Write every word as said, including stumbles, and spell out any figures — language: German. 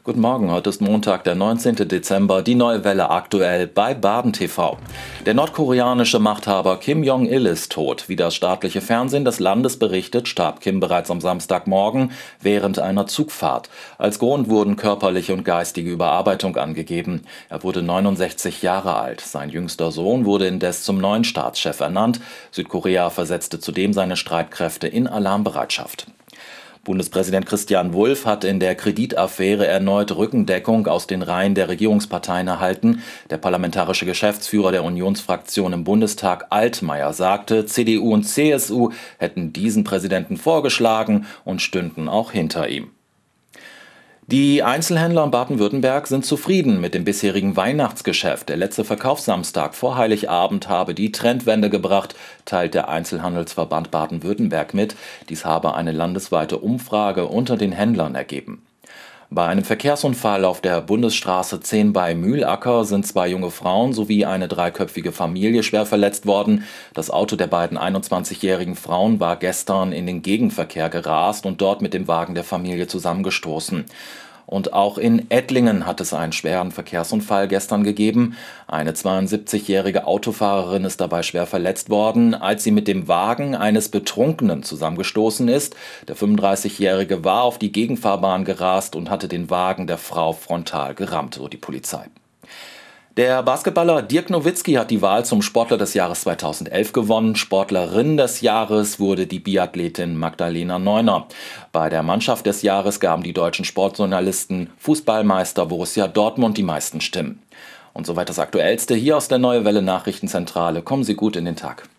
Guten Morgen, heute ist Montag, der neunzehnte Dezember, die Neue Welle aktuell bei Baden T V. Der nordkoreanische Machthaber Kim Jong-il ist tot. Wie das staatliche Fernsehen des Landes berichtet, starb Kim bereits am Samstagmorgen während einer Zugfahrt. Als Grund wurden körperliche und geistige Überarbeitung angegeben. Er wurde neunundsechzig Jahre alt. Sein jüngster Sohn wurde indes zum neuen Staatschef ernannt. Südkorea versetzte zudem seine Streitkräfte in Alarmbereitschaft. Bundespräsident Christian Wulff hat in der Kreditaffäre erneut Rückendeckung aus den Reihen der Regierungsparteien erhalten. Der parlamentarische Geschäftsführer der Unionsfraktion im Bundestag, Altmaier, sagte, C D U und C S U hätten diesen Präsidenten vorgeschlagen und stünden auch hinter ihm. Die Einzelhändler in Baden-Württemberg sind zufrieden mit dem bisherigen Weihnachtsgeschäft. Der letzte Verkaufssamstag vor Heiligabend habe die Trendwende gebracht, teilt der Einzelhandelsverband Baden-Württemberg mit. Dies habe eine landesweite Umfrage unter den Händlern ergeben. Bei einem Verkehrsunfall auf der Bundesstraße zehn bei Mühlacker sind zwei junge Frauen sowie eine dreiköpfige Familie schwer verletzt worden. Das Auto der beiden einundzwanzigjährigen Frauen war gestern in den Gegenverkehr gerast und dort mit dem Wagen der Familie zusammengestoßen. Und auch in Ettlingen hat es einen schweren Verkehrsunfall gestern gegeben. Eine zweiundsiebzigjährige Autofahrerin ist dabei schwer verletzt worden, als sie mit dem Wagen eines Betrunkenen zusammengestoßen ist. Der fünfunddreißigjährige war auf die Gegenfahrbahn gerast und hatte den Wagen der Frau frontal gerammt, so die Polizei. Der Basketballer Dirk Nowitzki hat die Wahl zum Sportler des Jahres zweitausendelf gewonnen. Sportlerin des Jahres wurde die Biathletin Magdalena Neuner. Bei der Mannschaft des Jahres gaben die deutschen Sportjournalisten Fußballmeister Borussia Dortmund die meisten Stimmen. Und soweit das Aktuellste hier aus der Neue Welle Nachrichtenzentrale. Kommen Sie gut in den Tag.